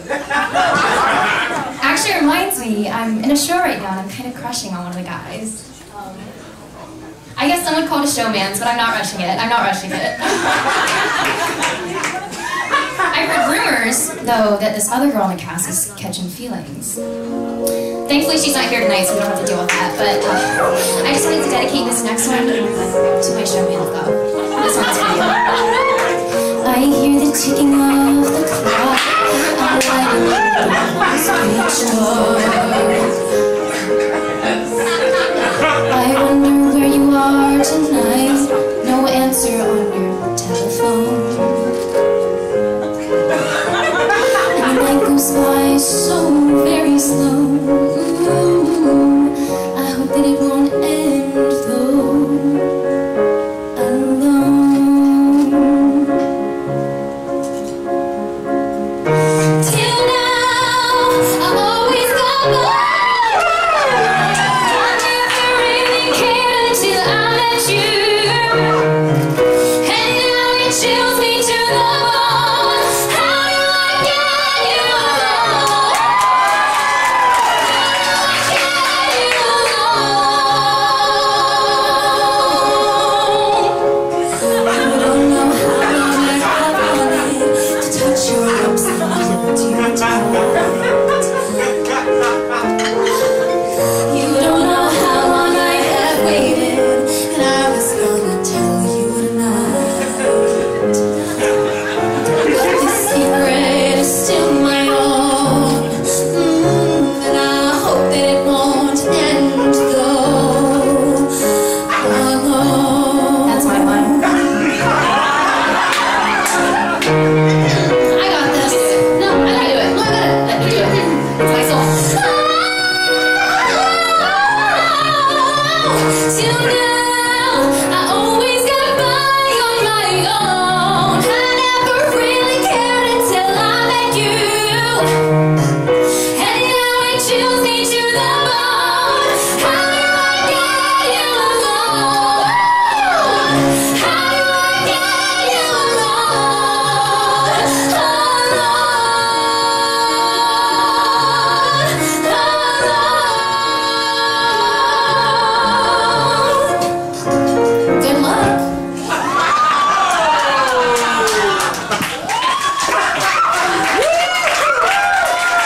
Actually, it reminds me, I'm in a show right now and I'm kind of crushing on one of the guys. I guess some would call it a showman's, but I'm not rushing it. I'm not rushing it. I heard rumors, though, that this other girl in the cast is catching feelings. Thankfully, she's not here tonight, so we don't have to deal with that. But I just wanted to dedicate this next one to my showman of love. This one's for you. I hear the ticking of the clock. I'm letting speech talk. I wonder where you are tonight. No answer on your telephone. And the night goes by so